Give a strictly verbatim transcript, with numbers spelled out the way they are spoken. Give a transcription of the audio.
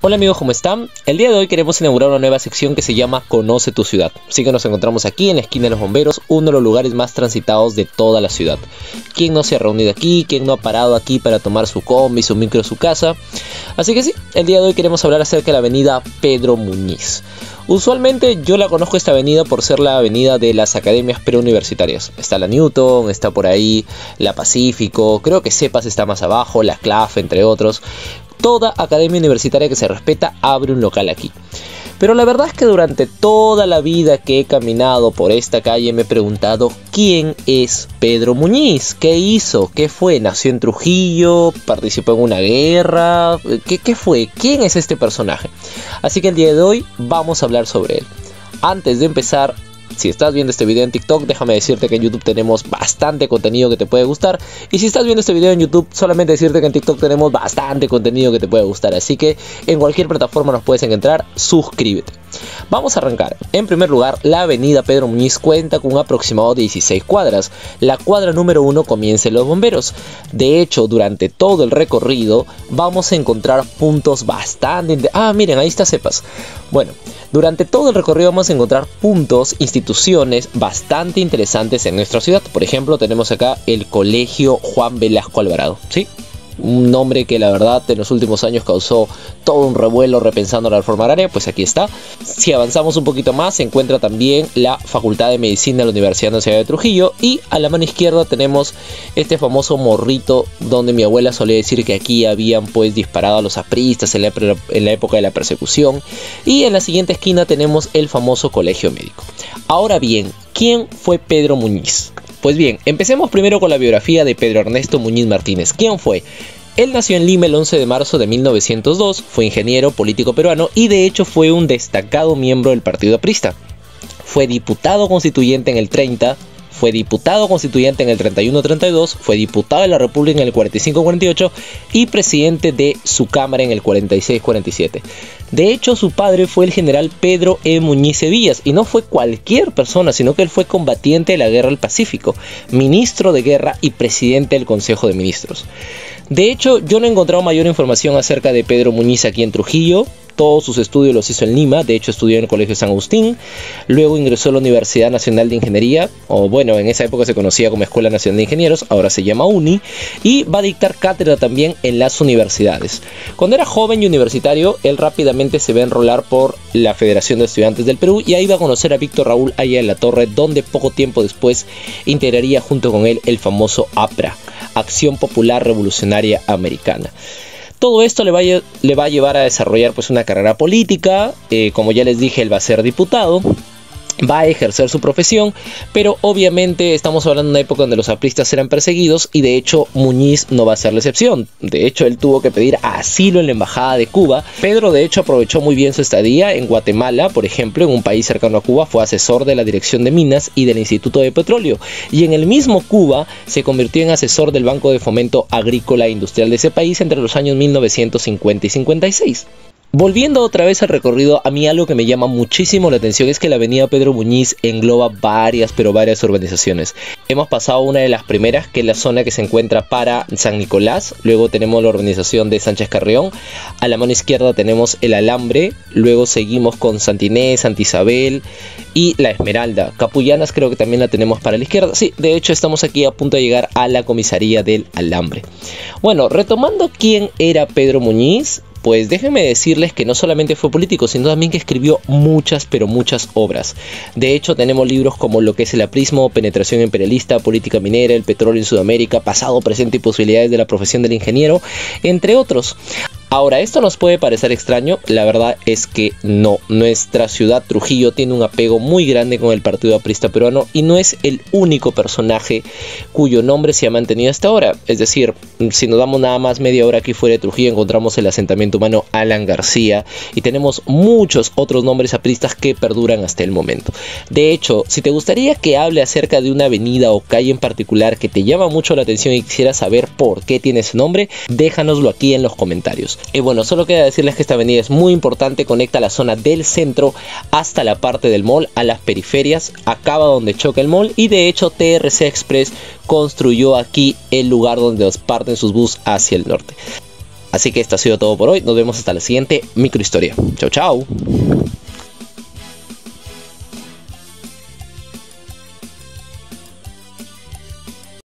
Hola amigos, ¿cómo están? El día de hoy queremos inaugurar una nueva sección que se llama Conoce tu ciudad. Así que nos encontramos aquí en la esquina de los bomberos, uno de los lugares más transitados de toda la ciudad. ¿Quién no se ha reunido aquí? ¿Quién no ha parado aquí para tomar su combi, su micro, su casa? Así que sí, el día de hoy queremos hablar acerca de la avenida Pedro Muñiz. Usualmente yo la conozco esta avenida por ser la avenida de las academias preuniversitarias. Está la Newton, está por ahí la Pacífico, creo que Cepas está más abajo, la C L A F, entre otros. Toda academia universitaria que se respeta abre un local aquí. Pero la verdad es que durante toda la vida que he caminado por esta calle me he preguntado ¿quién es Pedro Muñiz? ¿Qué hizo? ¿Qué fue? ¿Nació en Trujillo? ¿Participó en una guerra? ¿Qué, qué fue? ¿Quién es este personaje? Así que el día de hoy vamos a hablar sobre él. Antes de empezar, si estás viendo este video en TikTok, déjame decirte que en YouTube tenemos bastante contenido que te puede gustar. Y si estás viendo este video en YouTube, solamente decirte que en TikTok tenemos bastante contenido que te puede gustar. Así que en cualquier plataforma nos puedes encontrar, suscríbete. Vamos a arrancar. En primer lugar, la avenida Pedro Muñiz cuenta con un aproximado de dieciséis cuadras. La cuadra número uno comienza en Los Bomberos. De hecho, durante todo el recorrido vamos a encontrar puntos bastante... Ah, miren, ahí está Cepas. Bueno, durante todo el recorrido vamos a encontrar puntos, instituciones bastante interesantes en nuestra ciudad. Por ejemplo, tenemos acá el Colegio Juan Velasco Alvarado, ¿sí? Un nombre que la verdad en los últimos años causó todo un revuelo repensando la reforma agraria, pues aquí está. Si avanzamos un poquito más se encuentra también la Facultad de Medicina de la Universidad Nacional de Trujillo. Y a la mano izquierda tenemos este famoso morrito donde mi abuela solía decir que aquí habían pues disparado a los apristas en la, en la época de la persecución. Y en la siguiente esquina tenemos el famoso Colegio Médico. Ahora bien, ¿quién fue Pedro Muñiz? Pues bien, empecemos primero con la biografía de Pedro Ernesto Muñiz Martínez. ¿Quién fue? Él nació en Lima el once de marzo de mil novecientos dos, fue ingeniero político peruano y de hecho fue un destacado miembro del partido aprista. Fue diputado constituyente en el treinta, fue diputado constituyente en el treinta y uno treinta y dos, fue diputado de la República en el cuarenta y cinco cuarenta y ocho y presidente de su cámara en el cuarenta y seis cuarenta y siete. De hecho, su padre fue el general Pedro E. Muñiz Sevillas y no fue cualquier persona, sino que él fue combatiente de la Guerra del Pacífico, ministro de guerra y presidente del Consejo de Ministros. De hecho, yo no he encontrado mayor información acerca de Pedro Muñiz aquí en Trujillo. Todos sus estudios los hizo en Lima, de hecho estudió en el Colegio San Agustín, luego ingresó a la Universidad Nacional de Ingeniería, o bueno, en esa época se conocía como Escuela Nacional de Ingenieros, ahora se llama UNI, y va a dictar cátedra también en las universidades. Cuando era joven y universitario, él rápidamente se va a enrolar por la Federación de Estudiantes del Perú, y ahí va a conocer a Víctor Raúl Haya de la Torre, donde poco tiempo después integraría junto con él el famoso APRA, Acción Popular Revolucionaria Americana. Todo esto le va, a, le va a llevar a desarrollar pues una carrera política, eh, como ya les dije, él va a ser diputado, va a ejercer su profesión, pero obviamente estamos hablando de una época donde los apristas eran perseguidos y de hecho Muñiz no va a ser la excepción. De hecho, él tuvo que pedir asilo en la embajada de Cuba. Pedro de hecho aprovechó muy bien su estadía en Guatemala, por ejemplo, en un país cercano a Cuba, fue asesor de la Dirección de Minas y del Instituto de Petróleo, y en el mismo Cuba se convirtió en asesor del Banco de Fomento Agrícola e Industrial de ese país entre los años mil novecientos cincuenta y cincuenta y seis. Volviendo otra vez al recorrido, a mí algo que me llama muchísimo la atención es que la avenida Pedro Muñiz engloba varias, pero varias urbanizaciones. Hemos pasado una de las primeras, que es la zona que se encuentra para San Nicolás, luego tenemos la urbanización de Sánchez Carrión, a la mano izquierda tenemos el Alambre, luego seguimos con Santa Inés, Santa Isabel y La Esmeralda. Capullanas creo que también la tenemos para la izquierda. Sí, de hecho estamos aquí a punto de llegar a la comisaría del Alambre. Bueno, retomando quién era Pedro Muñiz, pues déjenme decirles que no solamente fue político, sino también que escribió muchas, pero muchas obras. De hecho, tenemos libros como Lo que es el aprismo, Penetración imperialista, Política minera, El petróleo en Sudamérica, Pasado, presente y posibilidades de la profesión del ingeniero, entre otros. Ahora, esto nos puede parecer extraño, la verdad es que no. Nuestra ciudad, Trujillo, tiene un apego muy grande con el Partido Aprista Peruano y no es el único personaje cuyo nombre se ha mantenido hasta ahora. Es decir, si nos damos nada más media hora aquí fuera de Trujillo, encontramos el asentamiento humano Alan García y tenemos muchos otros nombres apristas que perduran hasta el momento. De hecho, si te gustaría que hable acerca de una avenida o calle en particular que te llama mucho la atención y quisieras saber por qué tiene ese nombre, déjanoslo aquí en los comentarios. Y bueno, solo queda decirles que esta avenida es muy importante, conecta la zona del centro hasta la parte del mall, a las periferias, acaba donde choca el mall y de hecho T R C Express construyó aquí el lugar donde parten sus buses hacia el norte. Así que esto ha sido todo por hoy. Nos vemos hasta la siguiente microhistoria. Chau, chau.